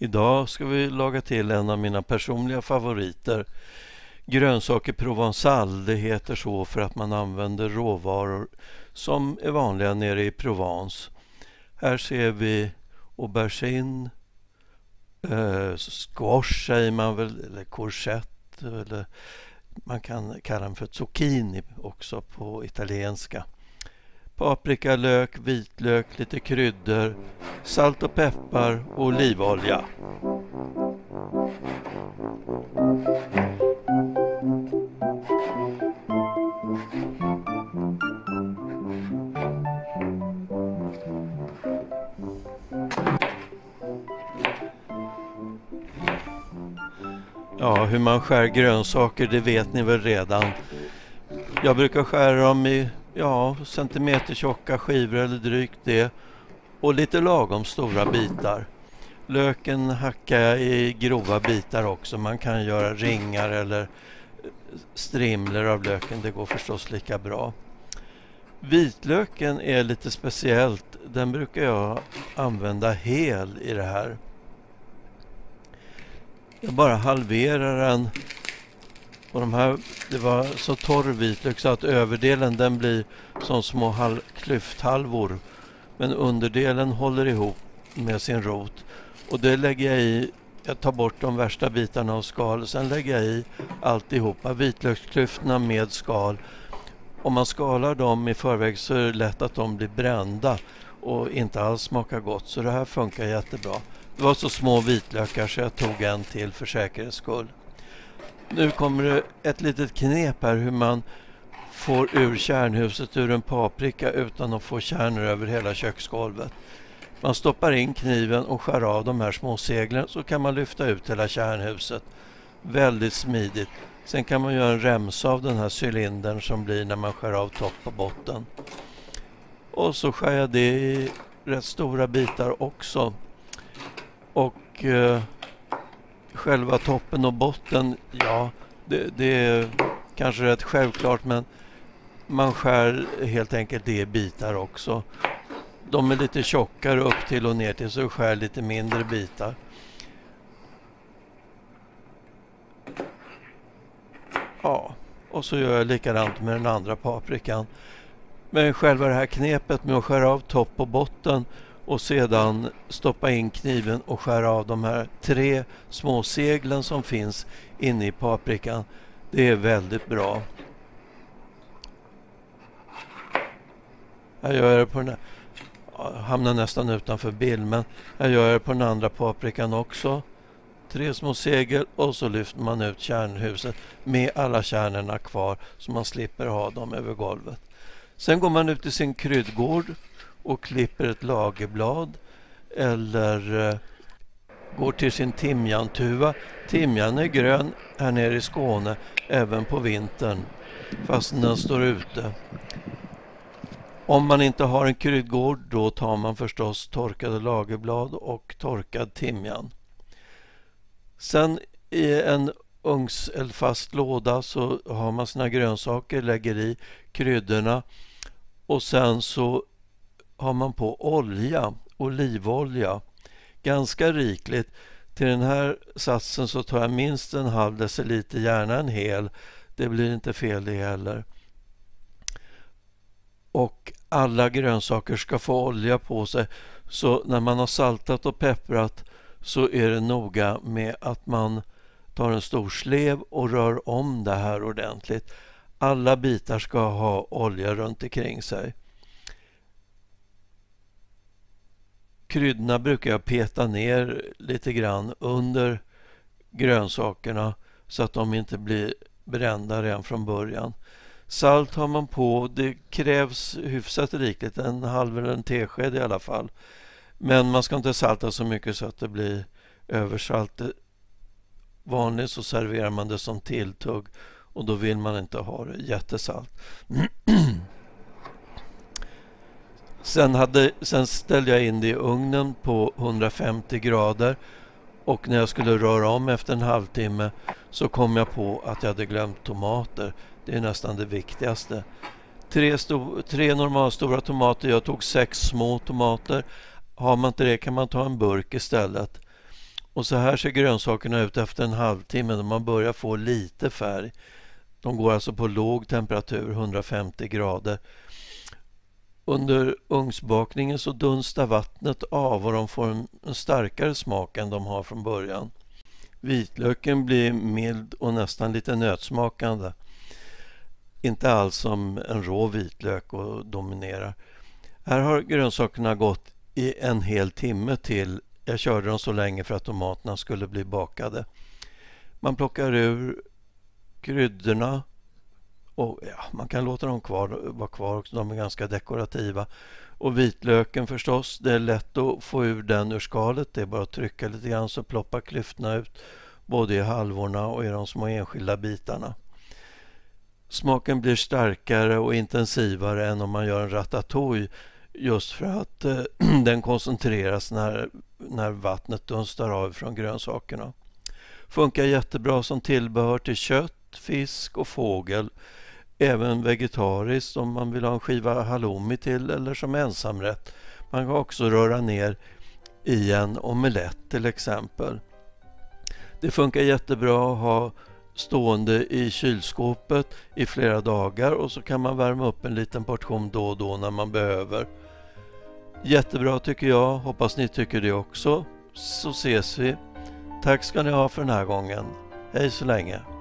Idag ska vi laga till en av mina personliga favoriter. Grönsaker provençal, det heter så för att man använder råvaror som är vanliga nere i Provence. Här ser vi aubergine, squash säger man väl, eller courgette, eller man kan kalla den för zucchini också på italienska. Paprika, lök, vitlök, lite kryddor, salt och peppar och olivolja. Ja, hur man skär grönsaker, det vet ni väl redan. Jag brukar skära dem i centimeter tjocka skivor eller drygt det, och lite lagom stora bitar. Löken hackar jag i grova bitar också. Man kan göra ringar eller strimlor av löken, det går förstås lika bra. Vitlöken är lite speciellt, den brukar jag använda hel i det här. Jag bara halverar den. Och det var så torr vitlök så att överdelen den blir som små klyfthalvor. Men underdelen håller ihop med sin rot. Och det lägger jag i, jag tar bort de värsta bitarna av skal. Sen lägger jag i alltihopa, vitlöksklyftorna med skal. Om man skalar dem i förväg så är det lätt att de blir brända och inte alls smakar gott. Så det här funkar jättebra. Det var så små vitlökar så jag tog en till för säkerhets skull. Nu kommer det ett litet knep här hur man får ur kärnhuset ur en paprika utan att få kärnor över hela köksgolvet. Man stoppar in kniven och skär av de här små seglen, så kan man lyfta ut hela kärnhuset. Väldigt smidigt. Sen kan man göra en remsa av den här cylindern som blir när man skär av topp och botten. Och så skär jag det i rätt stora bitar också. Och själva toppen och botten, ja, det är kanske rätt självklart, men man skär helt enkelt det i bitar också. De är lite tjockare upp till och ner till, så skär lite mindre bitar. Ja, och så gör jag likadant med den andra paprikan. Men själva det här knepet med att skära av topp och botten och sedan stoppa in kniven och skära av de här 3 små seglen som finns inne i paprikan, det är väldigt bra. Jag gör det på den här, hamnar nästan utanför bild, men jag gör det på den andra paprikan också. 3 små segel och så lyfter man ut kärnhuset med alla kärnorna kvar så man slipper ha dem över golvet. Sen går man ut i sin kryddgård och klipper ett lagerblad eller går till sin timjantuva. Timjan är grön här nere i Skåne även på vintern fast den står ute. Om man inte har en kryddgård, då tar man förstås torkade lagerblad och torkad timjan. Sen i en ugnseldfast låda så har man sina grönsaker, lägger i kryddorna och sen så har man på olja, olivolja, ganska rikligt. Till den här satsen så tar jag minst en halv deciliter, gärna en hel. Det blir inte fel det heller. Och alla grönsaker ska få olja på sig, så när man har saltat och pepprat så är det noga med att man tar en stor slev och rör om det här ordentligt. Alla bitar ska ha olja runt omkring sig. Kryddorna brukar jag peta ner lite grann under grönsakerna så att de inte blir brända redan från början. Salt har man på, det krävs hyfsat rikligt, en halv eller en tesked i alla fall. Men man ska inte salta så mycket så att det blir översalt. Vanligt så serverar man det som tilltugg och då vill man inte ha det jättesalt. Sen ställde jag in det i ugnen på 150 grader och när jag skulle röra om efter en halvtimme så kom jag på att jag hade glömt tomater. Det är nästan det viktigaste. 3 normalstora tomater, jag tog 6 små tomater. Har man inte det kan man ta en burk istället. Och så här ser grönsakerna ut efter en halvtimme när man börjar få lite färg. De går alltså på låg temperatur, 150 grader. Under ugnsbakningen så dunstar vattnet av och de får en starkare smak än de har från början. Vitlöken blir mild och nästan lite nötsmakande. Inte alls som en rå vitlök och dominerar. Här har grönsakerna gått i en hel timme till. Jag körde dem så länge för att tomaterna skulle bli bakade. Man plockar ur kryddorna och man kan låta dem vara kvar också. De är ganska dekorativa. Och vitlöken förstås, det är lätt att få ur den ur skalet. Det är bara att trycka lite grann så ploppar klyftorna ut både i halvorna och i de små enskilda bitarna. Smaken blir starkare och intensivare än om man gör en ratatouille just för att den koncentreras när vattnet dunstar av från grönsakerna. Funkar jättebra som tillbehör till kött, fisk och fågel. Även vegetariskt om man vill ha en skiva halloumi till eller som ensamrätt. Man kan också röra ner i en omelett till exempel. Det funkar jättebra att ha stående i kylskåpet i flera dagar och så kan man värma upp en liten portion då och då när man behöver. Jättebra tycker jag, hoppas ni tycker det också. Så ses vi. Tack ska ni ha för den här gången. Hej så länge.